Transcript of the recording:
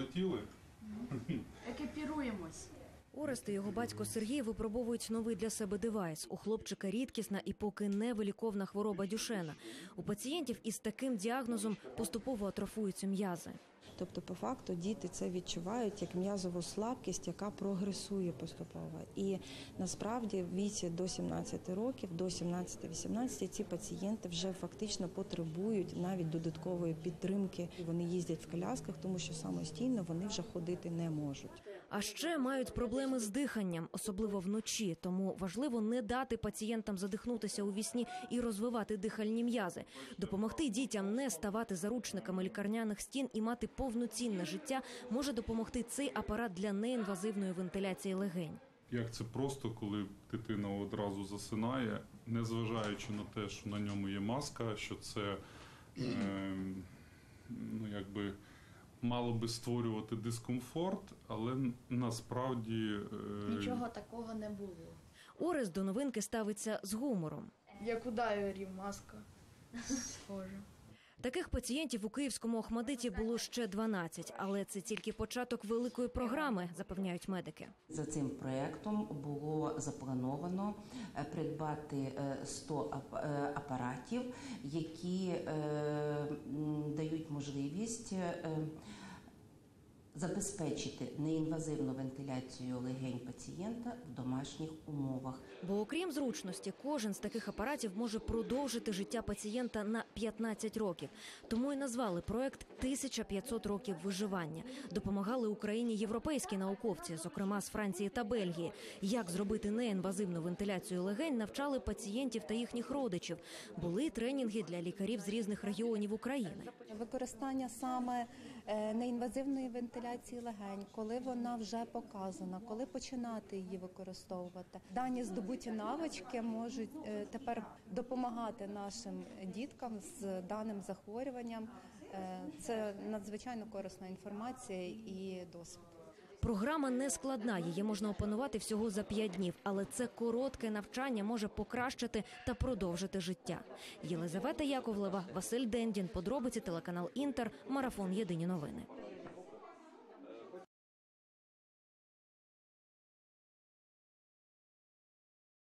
полетіли. Екіпіруємось. Орест і його батько Сергій випробовують новий для себе девайс. У хлопчика рідкісна і поки невиліковна хвороба Дюшена. У пацієнтів із таким діагнозом поступово атрофуються м'язи. Тобто, по факту, діти це відчувають як м'язову слабкість, яка прогресує поступово. І насправді в віці до 17 років, до 17-18 ці пацієнти вже фактично потребують навіть додаткової підтримки. Вони їздять в колясках, тому що самостійно вони вже ходити не можуть. А ще мають проблеми з диханням, особливо вночі. Тому важливо не дати пацієнтам задихнутися у вісні і розвивати дихальні м'язи. Допомогти дітям не ставати заручниками лікарняних стін і мати повноцінне життя може допомогти цей апарат для неінвазивної вентиляції легень. Як це просто, коли дитина одразу засинає, незважаючи на те, що на ньому є маска, що це мало би створювати дискомфорт, але насправді... Нічого такого не було. Орест до новинки ставиться з гумором. Як у дайверів маска. Схоже. Таких пацієнтів у київському Охмадиті було ще 12, але це тільки початок великої програми, запевняють медики. За цим проєктом було заплановано придбати 100 апаратів, які дають можливість забезпечити неінвазивну вентиляцію легень пацієнта в домашніх умовах. Бо окрім зручності, кожен з таких апаратів може продовжити життя пацієнта на 15 років. Тому і назвали проект «1500 років виживання». Допомагали Україні європейські науковці, зокрема з Франції та Бельгії. Як зробити неінвазивну вентиляцію легень, навчали пацієнтів та їхніх родичів. Були тренінги для лікарів з різних регіонів України. Використання саме неінвазивної вентиляції легень, коли вона вже показана, коли починати її використовувати. Дані здобуті навички можуть тепер допомагати нашим діткам з даним захворюванням. Це надзвичайно корисна інформація і досвід. Програма не складна, її можна опанувати всього за 5 днів, але це коротке навчання може покращити та продовжити життя. Єлизавета Яковлева, Василь Дендін, подробиці, телеканал Інтер, марафон «Єдині новини».